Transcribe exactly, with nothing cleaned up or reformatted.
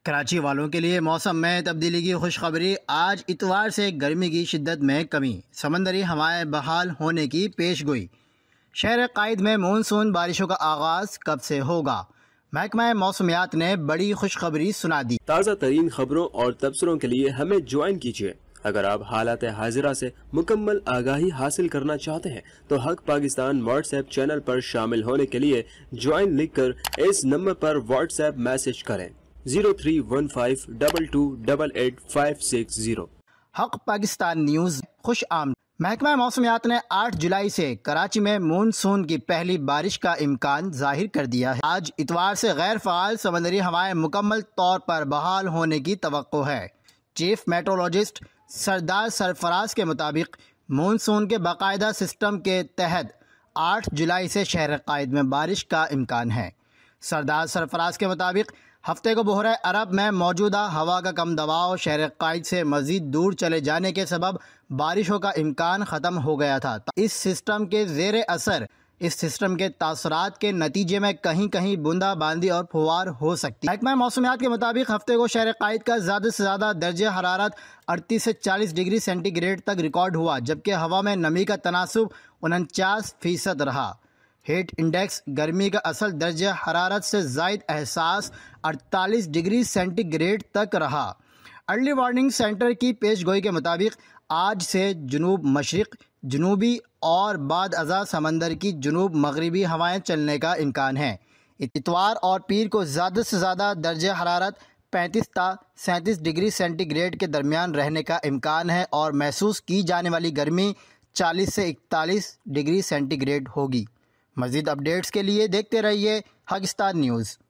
کراچی والوں کے لیے موسم میں تبدیلی کی خوشخبری۔ آج اتوار سے گرمی کی شدت میں کمی، سمندری ہوائیں بحال ہونے کی پیش گوئی۔ شہر قائد میں مونسون بارشوں کا آغاز کب سے ہوگا؟ محکمہ موسمیات نے بڑی خوشخبری سنا دی۔ تازہ ترین خبروں اور تبصروں کے لیے ہمیں جوائن کیجیے۔ اگر آپ حالات حاضرہ سے مکمل آگاہی حاصل کرنا چاہتے ہیں تو Haq Pakistan WhatsApp channel پر شامل ہونے کے لیے جوائن لکھ کر اس نمبر پر واٹس ایپ میسج کریں zero three one five double two double eight five six zero. Haq Pakistan news خوش آمد۔ محکمہ موسمیات نے آٹھ جولائی سے کراچی میں مونسون کی پہلی بارش کا امکان ظاہر کر دیا ہے۔ آج اتوار سے غیر فعال سمندری ہوائیں مکمل طور پر بحال ہونے کی توقع ہے۔ چیف میٹرولوجسٹ سردار سرفراز کے مطابق مونسون کے باقاعدہ سسٹم کے تحت آٹھ جولائی سے شہر قائد میں بارش کا امکان ہے۔ سردار سرفراز کے مطابق ہفتے کو بحیرہ عرب میں موجودہ ہوا کا کم دباؤ شہر قائد سے مزید دور چلے جانے کے سبب بارشوں کا امکان ختم ہو گیا تھا۔ اس سسٹم کے زیر اثر اس سسٹم کے تاثرات کے نتیجے میں کہیں کہیں بوندا باندی اور پھوار ہو سکتی ہے۔ محکمہ موسمیات کے مطابق ہفتے کو شہر قائد کا زیادہ سے زیادہ درجہ حرارت اڑتیس سے چالیس ڈگری سینٹی گریڈ تک ریکارڈ ہوا، جبکہ ہوا میں نمی کا تناسب انچاس فیصد رہا۔ ہیٹ انڈیکس گرمی کا اصل درجہ حرارت سے زائد احساس اڑتالیس ڈگری سینٹی گریڈ تک رہا۔ ارلی وارننگ سینٹر کی پیش گوئی کے مطابق آج سے جنوب مشرق، جنوبی اور بعد ازاں سمندر کی جنوب مغربی ہوائیں چلنے کا امکان ہے۔ اتوار اور پیر کو زیادہ سے زیادہ درجہ حرارت پینتیس تا سینتیس ڈگری سینٹی گریڈ کے درمیان رہنے کا امکان ہے اور محسوس کی جانے والی گرمی چالیس سے اکتالیس ڈگری سینٹی گریڈ ہوگی۔ مزید اپڈیٹس کے لیے دیکھتے رہیے پاکستان نیوز۔